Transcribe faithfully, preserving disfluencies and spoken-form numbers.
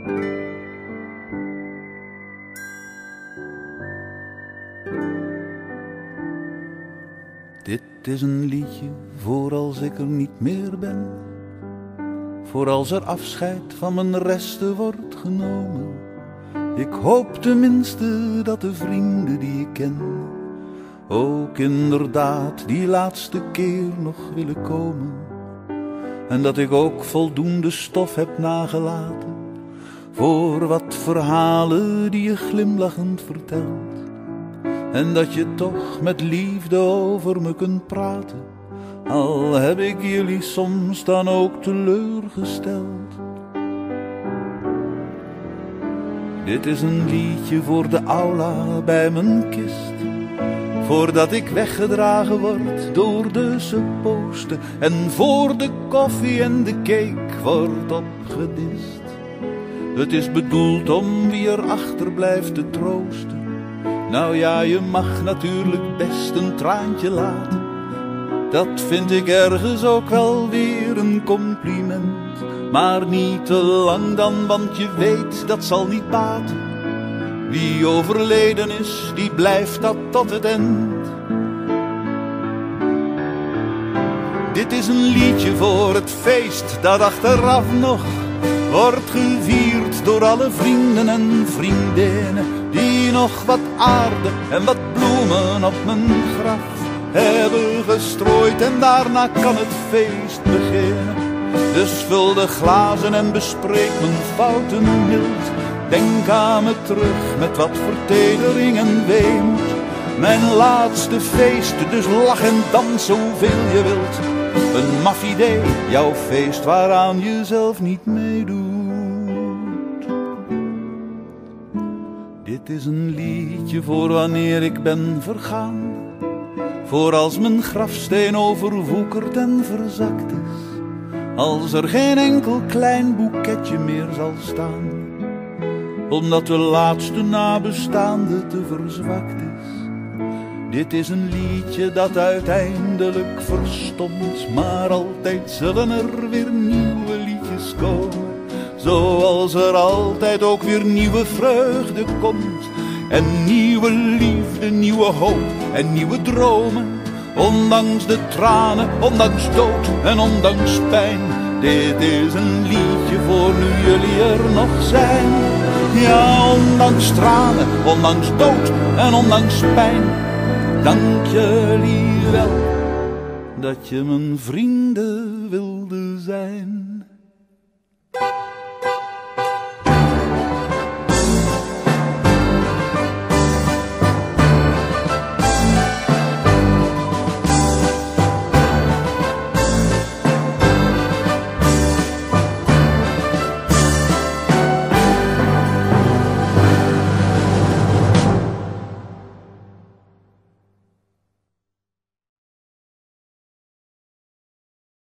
Dit is een liedje voor als ik er niet meer ben, voor als er afscheid van mijn resten wordt genomen. Ik hoop tenminste dat de vrienden die ik ken ook inderdaad die laatste keer nog willen komen. En dat ik ook voldoende stof heb nagelaten voor wat verhalen die je glimlachend vertelt. En dat je toch met liefde over me kunt praten, al heb ik jullie soms dan ook teleurgesteld. Dit is een liedje voor de aula bij mijn kist, voordat ik weggedragen word door de supposten, en voor de koffie en de cake wordt opgedist. Het is bedoeld om wie er achterblijft te troosten. Nou ja, je mag natuurlijk best een traantje laten, dat vind ik ergens ook wel weer een compliment. Maar niet te lang dan, want je weet dat zal niet baten. Wie overleden is, die blijft dat tot het eind. Dit is een liedje voor het feest dat achteraf nog wordt gevierd door alle vrienden en vriendinnen die nog wat aarde en wat bloemen op mijn graf hebben gestrooid. En daarna kan het feest beginnen. Dus vul de glazen en bespreek mijn fouten mild. Denk aan me terug met wat vertedering en weemoed. Mijn laatste feest, dus lach en dans zoveel je wilt. Een maf idee, jouw feest waaraan je zelf niet meedoet. Dit is een liedje voor wanneer ik ben vergaan, voor als mijn grafsteen overwoekerd en verzakt is, als er geen enkel klein boeketje meer zal staan, omdat de laatste nabestaande te verzwakt is. Dit is een liedje dat uiteindelijk verstomt, maar altijd zullen er weer nieuwe liedjes komen. Zoals er altijd ook weer nieuwe vreugde komt. En nieuwe liefde, nieuwe hoop en nieuwe dromen. Ondanks de tranen, ondanks dood en ondanks pijn. Dit is een liedje voor nu jullie er nog zijn. Ja, ondanks tranen, ondanks dood en ondanks pijn. Dank jullie wel dat je mijn vrienden